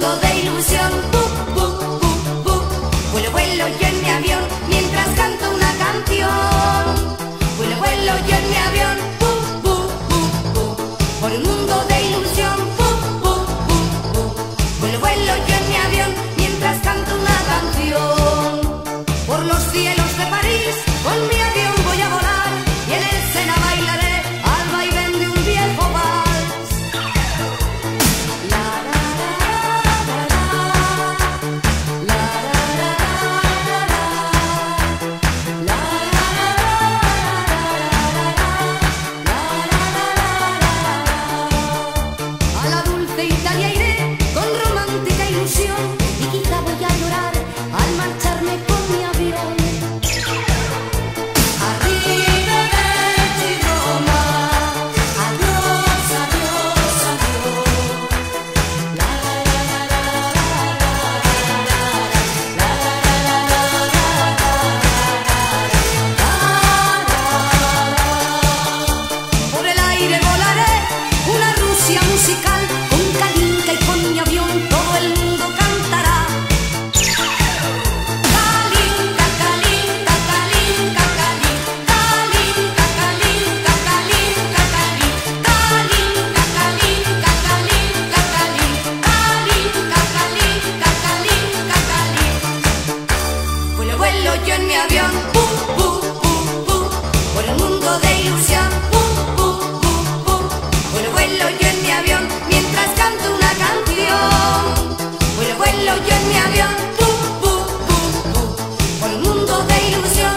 mundo de ilusión. Vuelo, vuelo yo en mi avión mientras canto una canción. Vuelo, vuelo yo en mi avión. Por un mundo de ilusión. Vuelo, vuelo yo en mi avión mientras canto una canción. Por los cielos de París con mi avión voy a volar y en el Sena bailaré al vaivén de un viejo vals. La, la, la, la, la, la, la, la, la, a la dulce Italia iré con romántica ilusión y quizá voy a llorar al marcharme con mi avión. Arrivederci Roma, adiós, adiós, adiós. La, la, la, la, por el aire volaré, una Rusia musical, con Kalinka y con mi avión todo el mundo cantará. Kalinka, Kalinka, Kalinka, Kalinka, Kalinka, Kalinka, Kalinka, Kalinka, Kalinka, Kalinka, Kalinka, Kalinka, Kalinka, Kalinka. Vuelo, vuelo yo en mi avión, por el mundo de ilusión. Vuelo, vuelo yo en mi avión mientras canto una canción. Vuelo, vuelo yo en mi avión, por el mundo de ilusión.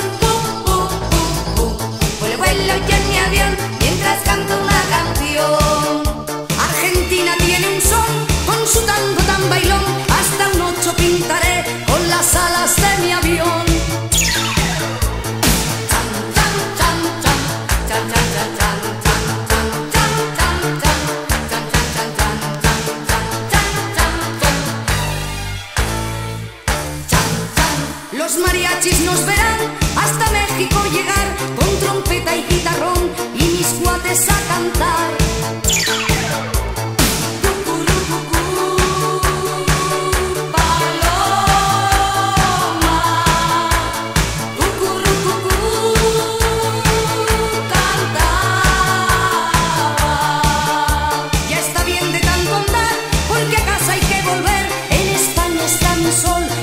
Vuelo, vuelo yo en mi avión mientras canto una canción. Argentina tiene un sol con su tango tan bailón, hasta un 8 pintaré con las alas de mi avión. Los mariachis nos verán hasta México llegar, con trompeta y guitarrón y mis cuates a cantar. Paloma, cantaba. Ya está bien de tanto andar, porque a casa hay que volver. En España está mi sol